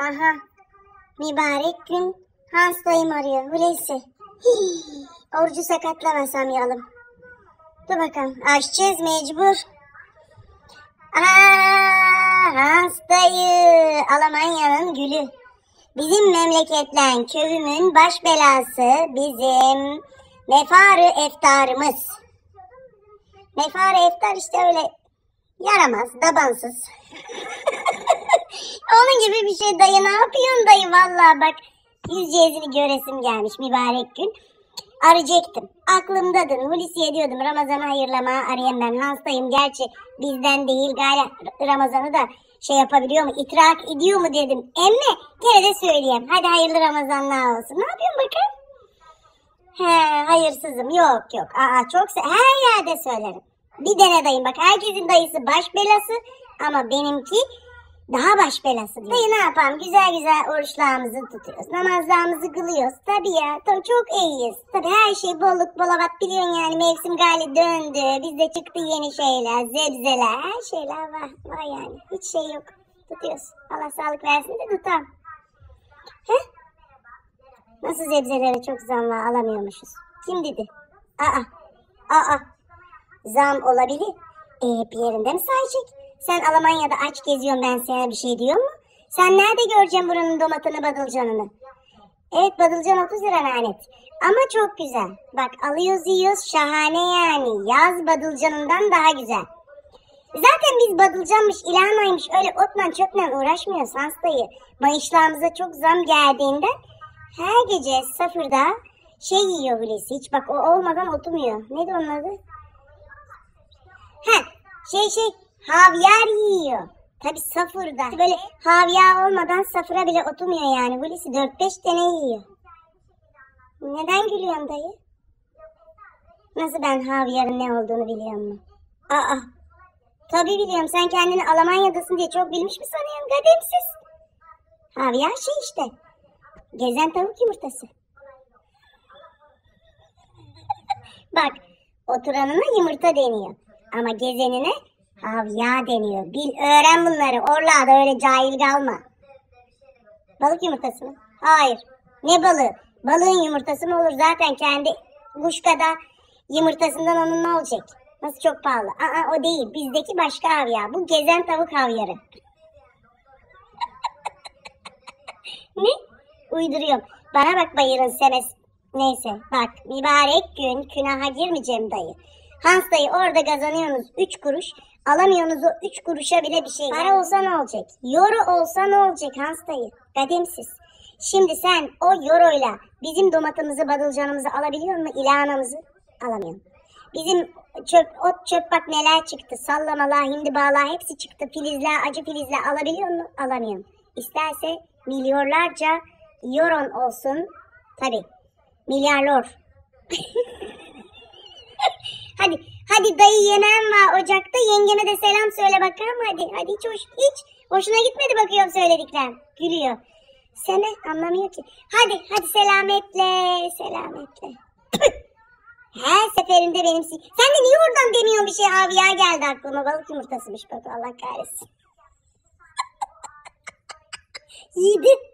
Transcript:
Aha. Mübarek gün Hans dayım arıyor. Hulusi. Orucu sakatlamasam. Dur bakalım. Açacağız mecbur. Hans dayı. Almanya'nın gülü. Bizim memleketten köyümün baş belası bizim mefarı eftarımız. Mefarı eftar işte öyle yaramaz, dabansız. Onun gibi bir şey dayı. Ne yapıyorsun dayı? Vallahi bak yüzceğizini göresim gelmiş mübarek gün. Arayacaktım. Aklımdadın. Hulusi'ye diyordum Ramazan'ı hayırlama arayayım ben. Hansdayım gerçi bizden değil gayet Ramazan'ı da şey yapabiliyor mu? İtirak ediyor mu dedim. Emme gene de söyleyeyim. Hadi hayırlı Ramazanlar olsun. Ne yapıyorsun bakın? Hayırsızım. Yok. Çok her yerde söylerim. Bir dene dayım bak. Herkesin dayısı baş belası ama benimki daha baş belası diyor. Dayı ne yapalım? Güzel oruçlarımızı tutuyoruz. Namazlarımızı kılıyoruz. Tabii ya. Çok iyiyiz. Tabii her şey bolluk bolabat biliyorsun yani. Mevsim gali döndü. Bizde çıktı yeni şeyler. Zebzeler. Her şeyler var yani. Hiç şey yok. Tutuyoruz. Allah sağlık versin de tutalım. Nasıl zebzelere çok zam var alamıyormuşuz. Kim dedi? Zam olabilir. Bir yerinde mi sayacak? Sen Almanya'da aç geziyorsun, ben sana bir şey diyor mu? Sen nerede göreceksin buranın domatını, badılcanını? Evet, badılcan 30 lira lanet. Ama çok güzel. Bak alıyoruz yiyoruz, şahane yani. Yaz badılcanından daha güzel. Zaten biz badılcanmış, ilahnaymış öyle otla çöple uğraşmıyoruz Hans dayı. Mayışlarımıza çok zam geldiğinden her gece safırda şey yiyor Hulusi. Hiç bak o olmadan oturmuyor. Neydi onun adı? Havyar yiyor. Tabii safırda. Böyle havyar olmadan safıra bile oturmuyor yani. Hulusi 4-5 tane yiyor. Neden gülüyorsun dayı? Nasıl ben havyarın ne olduğunu biliyor musun? Tabii biliyorum. Sen kendini Almanya'dasın diye çok bilmiş mi sanıyorsun? Gademsiz. Havyar şey işte. Gezen tavuk yumurtası. Bak oturanına yumurta deniyor. Ama gezenine havyar deniyor. Bil öğren bunları. Oralarda öyle cahil kalma. Balık yumurtası mı? Hayır. Ne balığı? Balığın yumurtası mı olur? Zaten kendi kuşkada yumurtasından onun ne olacak? Nasıl çok pahalı? O değil. Bizdeki başka havyar. Bu gezen tavuk havyarı. Ne? Uyduruyorum. Bana bak bayırın semes. Neyse bak mübarek gün günaha girmeyeceğim dayı. Hans dayı orada kazanıyorsunuz 3 kuruş. Alamıyorsunuz o 3 kuruşa bile bir şey. Para olsa ne olacak? Euro olsa ne olacak Hans dayı? Kademsiz. Şimdi sen o euroyla bizim domatımızı, badılcanımızı alabiliyor musun? İlahanamızı alamıyorum. Bizim ot çöp bak neler çıktı. Sallamalar, hindibalar hepsi çıktı. Filizler, acı filizler alabiliyor musun? Alamıyorum. İsterse milyarlarca euron olsun. Tabii. Milyarlar. Hadi dayı yemeğim var ocakta. Yengeme de selam söyle bakalım hadi. Hadi hiç hoşuna gitmedi bakıyorum söylediklerim. Gülüyor. Sene anlamıyor ki. Hadi selametle. Her seferinde benim... Sen de niye oradan demiyorsun bir şey? Havyar geldi aklıma. Balık yumurtasıymış bak Allah kahretsin. Yedi.